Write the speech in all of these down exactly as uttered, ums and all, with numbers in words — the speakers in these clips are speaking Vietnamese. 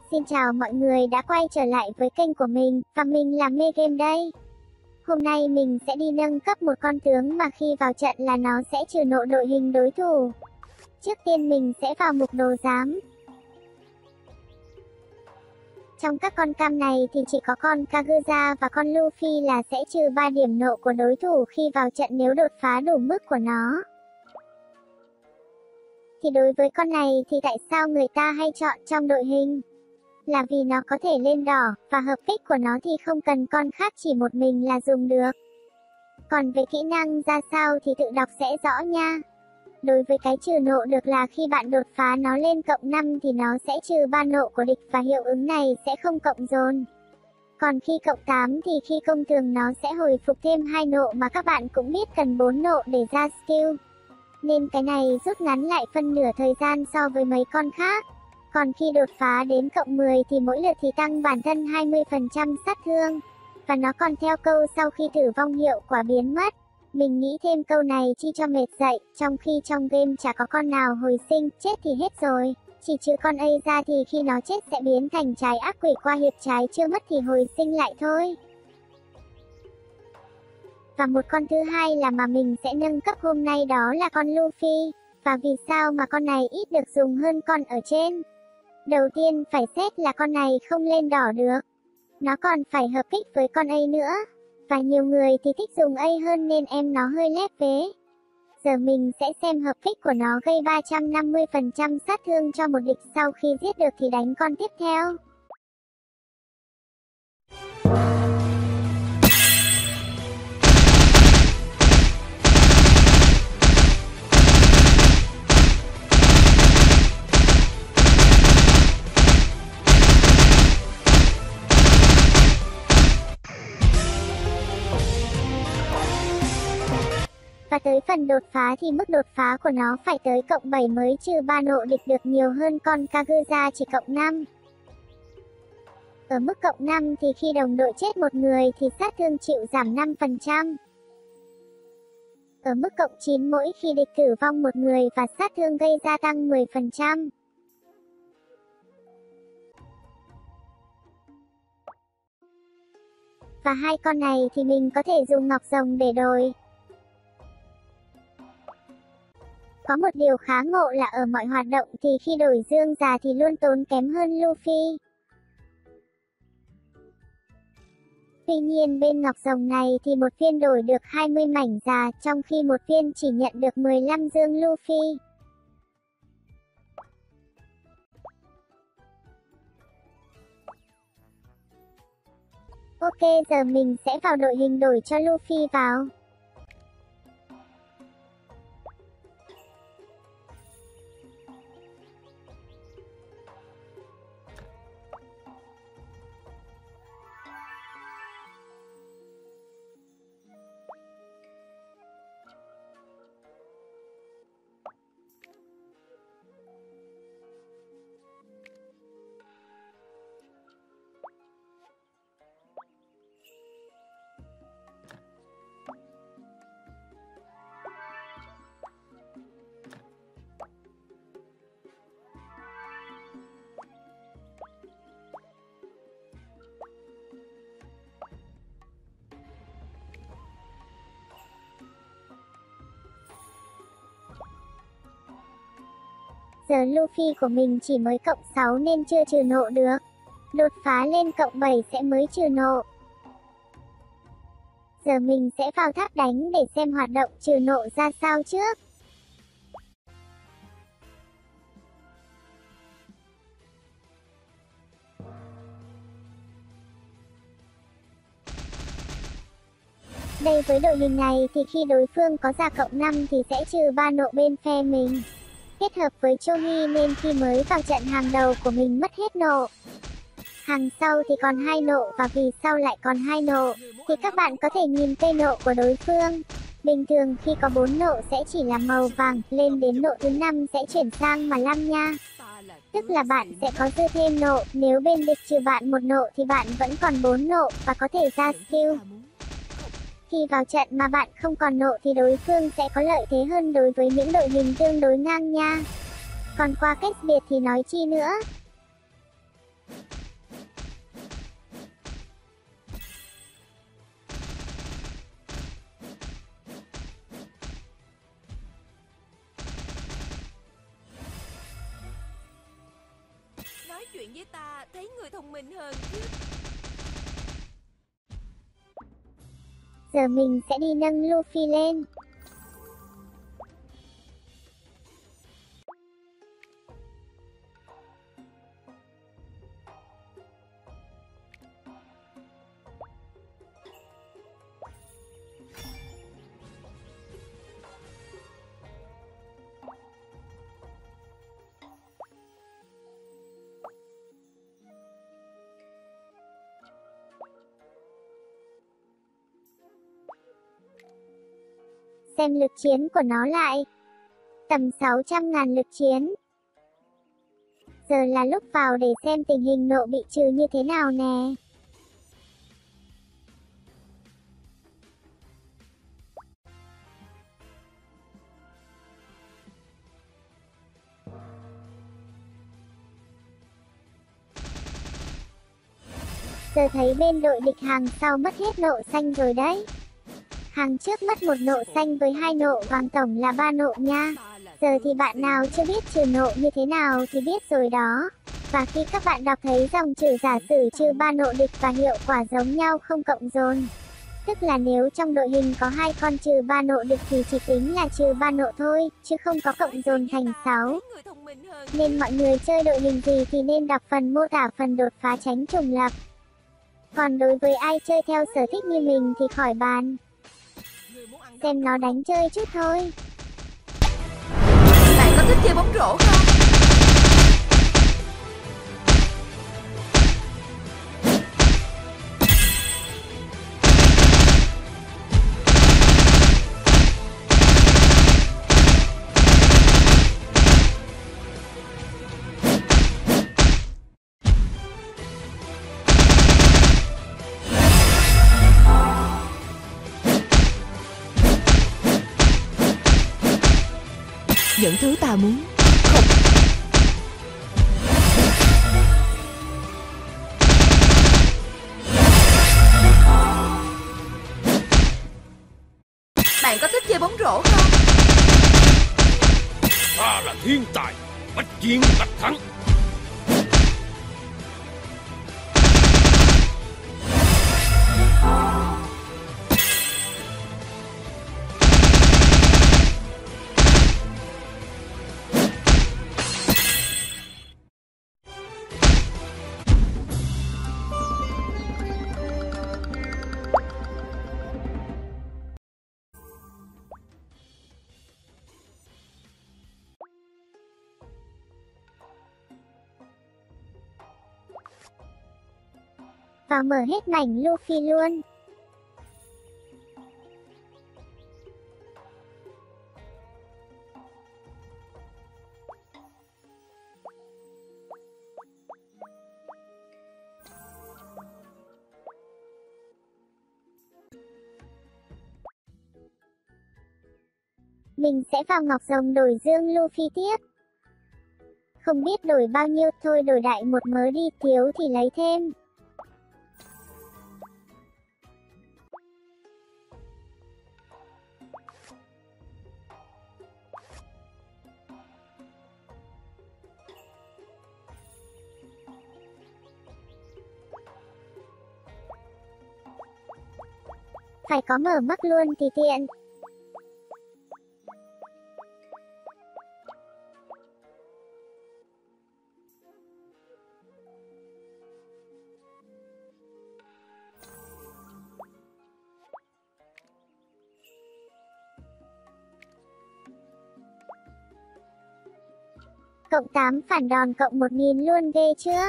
Xin chào mọi người đã quay trở lại với kênh của mình, và mình là Mê Game đây. Hôm nay mình sẽ đi nâng cấp một con tướng mà khi vào trận là nó sẽ trừ nộ đội hình đối thủ. Trước tiên mình sẽ vào mục đồ giám. Trong các con cam này thì chỉ có con Kaguya và con Luffy là sẽ trừ ba điểm nộ của đối thủ khi vào trận nếu đột phá đủ mức của nó. Thì đối với con này thì tại sao người ta hay chọn trong đội hình? Là vì nó có thể lên đỏ, và hợp kích của nó thì không cần con khác chỉ một mình là dùng được. Còn về kỹ năng ra sao thì tự đọc sẽ rõ nha. Đối với cái trừ nộ được là khi bạn đột phá nó lên cộng năm thì nó sẽ trừ ba nộ của địch và hiệu ứng này sẽ không cộng dồn. Còn khi cộng tám thì khi công tường nó sẽ hồi phục thêm hai nộ mà các bạn cũng biết cần bốn nộ để ra skill. Nên cái này rút ngắn lại phân nửa thời gian so với mấy con khác. Còn khi đột phá đến cộng mười thì mỗi lượt thì tăng bản thân hai mươi phần trăm sát thương. Và nó còn theo câu sau khi tử vong hiệu quả biến mất. Mình nghĩ thêm câu này chi cho mệt dậy, trong khi trong game chả có con nào hồi sinh, chết thì hết rồi. Chỉ trừ con A ra thì khi nó chết sẽ biến thành trái ác quỷ qua hiệp trái chưa mất thì hồi sinh lại thôi. Và một con thứ hai là mà mình sẽ nâng cấp hôm nay đó là con Luffy. Và vì sao mà con này ít được dùng hơn con ở trên? Đầu tiên phải xét là con này không lên đỏ được. Nó còn phải hợp kích với con A nữa. Và nhiều người thì thích dùng A hơn nên em nó hơi lép vế. Giờ mình sẽ xem hợp kích của nó gây ba trăm năm mươi phần trăm sát thương cho một địch, sau khi giết được thì đánh con tiếp theo. Và tới phần đột phá thì mức đột phá của nó phải tới cộng bảy mới trừ ba nộ địch được nhiều hơn con Kaguya chỉ cộng năm. Ở mức cộng năm thì khi đồng đội chết một người thì sát thương chịu giảm năm phần trăm. Ở mức cộng chín mỗi khi địch tử vong một người và sát thương gây gia tăng mười phần trăm. Và hai con này thì mình có thể dùng ngọc rồng để đổi. Có một điều khá ngộ là ở mọi hoạt động thì khi đổi dương già thì luôn tốn kém hơn Luffy. Tuy nhiên bên ngọc rồng này thì một viên đổi được hai mươi mảnh già, trong khi một viên chỉ nhận được mười lăm dương Luffy. Ok, giờ mình sẽ vào đội hình đổi cho Luffy vào. Giờ Luffy của mình chỉ mới cộng sáu nên chưa trừ nộ được. Đột phá lên cộng bảy sẽ mới trừ nộ. Giờ mình sẽ vào tháp đánh để xem hoạt động trừ nộ ra sao trước. Đây với đội hình này thì khi đối phương có ra cộng năm thì sẽ trừ ba nộ bên phe mình. Kết hợp với Chohi nên khi mới vào trận hàng đầu của mình mất hết nộ. Hàng sau thì còn hai nộ và vì sau lại còn hai nộ, thì các bạn có thể nhìn cây nộ của đối phương. Bình thường khi có bốn nộ sẽ chỉ là màu vàng, lên đến nộ thứ năm sẽ chuyển sang màu lam nha. Tức là bạn sẽ có dư thêm nộ, nếu bên địch trừ bạn một nộ thì bạn vẫn còn bốn nộ và có thể ra skill. Khi vào trận mà bạn không còn nộ thì đối phương sẽ có lợi thế hơn đối với những đội hình tương đối ngang nha. Còn qua cách biệt thì nói chi nữa. Nói chuyện với ta thấy người thông minh hơn chứ. Giờ mình sẽ đi nâng Luffy lên. Xem lực chiến của nó lại. Tầm sáu trăm ngàn lực chiến. Giờ là lúc vào để xem tình hình nộ bị trừ như thế nào nè. Giờ thấy bên đội địch hàng sau mất hết nộ xanh rồi đấy. Hàng trước mất một nộ xanh với hai nộ vàng, tổng là ba nộ nha. Giờ thì bạn nào chưa biết trừ nộ như thế nào thì biết rồi đó. Và khi các bạn đọc thấy dòng trừ giả sử trừ ba nộ địch và hiệu quả giống nhau không cộng dồn, tức là nếu trong đội hình có hai con trừ ba nộ địch thì chỉ tính là trừ ba nộ thôi, chứ không có cộng dồn thành sáu. Nên mọi người chơi đội hình gì thì nên đọc phần mô tả phần đột phá tránh trùng lập. Còn đối với ai chơi theo sở thích như mình thì khỏi bàn. Xem nó đánh chơi chút thôi. Bạn có thích chơi bóng rổ không? Những thứ ta muốn không. Bạn có thích chơi bóng rổ không? Ta là thiên tài, bách chiến bách thắng. Và mở hết mảnh Luffy luôn. Mình sẽ vào Ngọc Rồng đổi Dương Luffy tiếp. Không biết đổi bao nhiêu, thôi đổi đại một mớ đi, thiếu thì lấy thêm. Phải có mở mắt luôn thì tiện. Cộng tám phản đòn cộng một nghìn luôn, ghê chưa?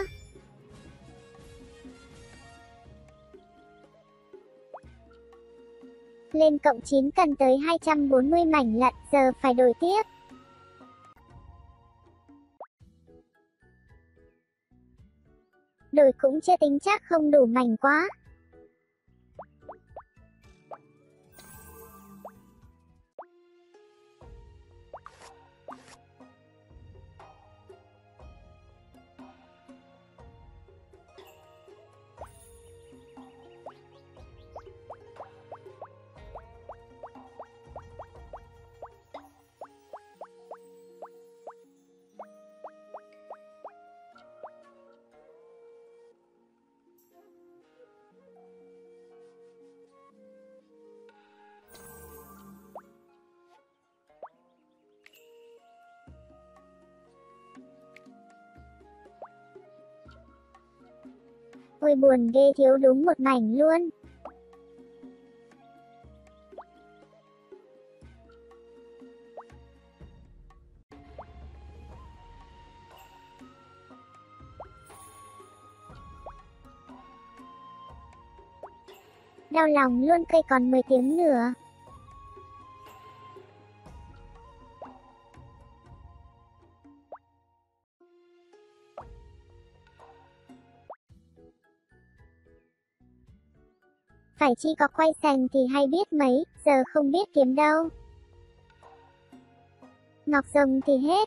Lên cộng chín cần tới hai trăm bốn mươi mảnh lận, giờ phải đổi tiếp. Đổi cũng chưa tính chắc không đủ mảnh quá. Ôi buồn ghê, thiếu đúng một mảnh luôn. Đau lòng luôn, cây còn mười tiếng nữa. Phải chi có quay sành thì hay biết mấy, giờ không biết kiếm đâu. Ngọc rồng thì hết.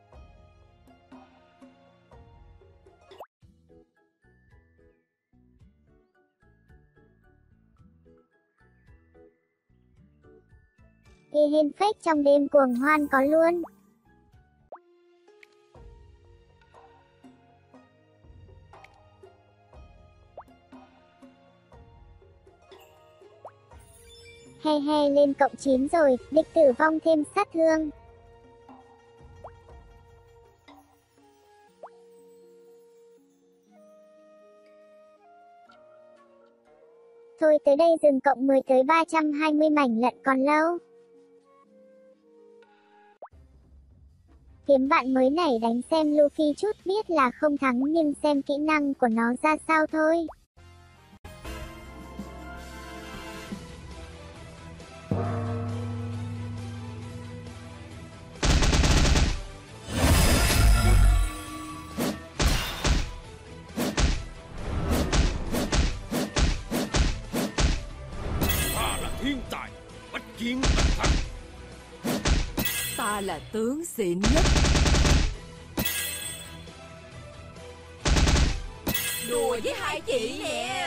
Ê hên phách, trong đêm cuồng hoan có luôn. He he, lên cộng chín rồi, địch tử vong thêm sát thương. Thôi tới đây dừng, cộng mười tới ba trăm hai mươi mảnh lận còn lâu. Kiếm bạn mới này đánh xem Luffy chút, biết là không thắng nhưng xem kỹ năng của nó ra sao thôi. Ta là thiên tài, bách chiến bách thắng. Ta là tướng xịn nhất. Đùa với hai chị nè.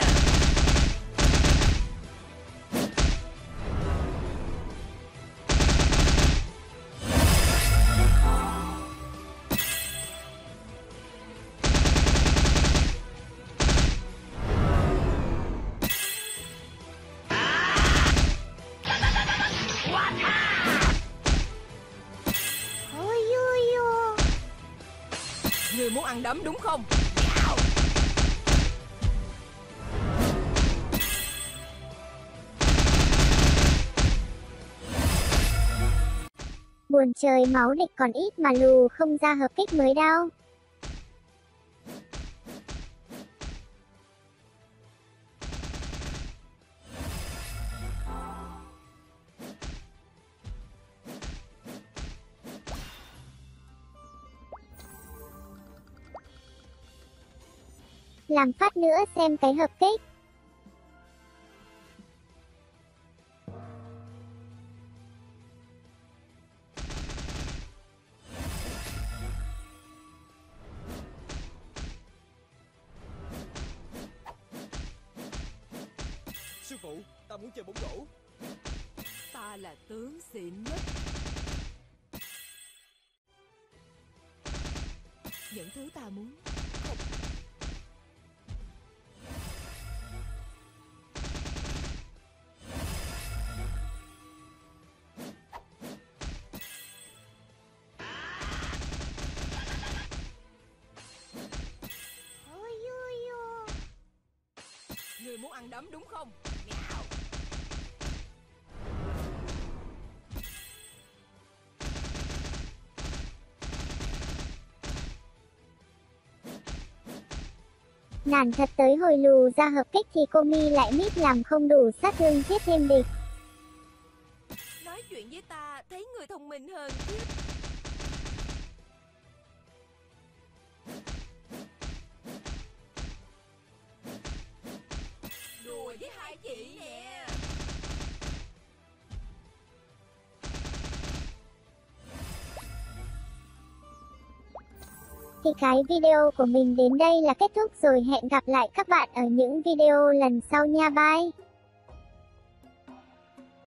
Ôi ôi ôi. Người muốn ăn đấm đúng không? Buồn trời, máu địch còn ít mà lù không ra hợp kích mới đau. Làm phát nữa xem cái hợp kích. Sư phụ, ta muốn chơi bóng rổ. Ta là tướng xịn nhất. Những thứ ta muốn không. Ôi ôi ôi. Người muốn ăn đấm đúng không? Nản thật, tới hồi lù ra hợp kích thì cô Mi lại mít làm không đủ sát thương giết thêm địch. Nói chuyện với ta thấy người thông minh hơn chứ. Đùa với hai chị nè. Thì cái video của mình đến đây là kết thúc rồi, hẹn gặp lại các bạn ở những video lần sau nha, bye.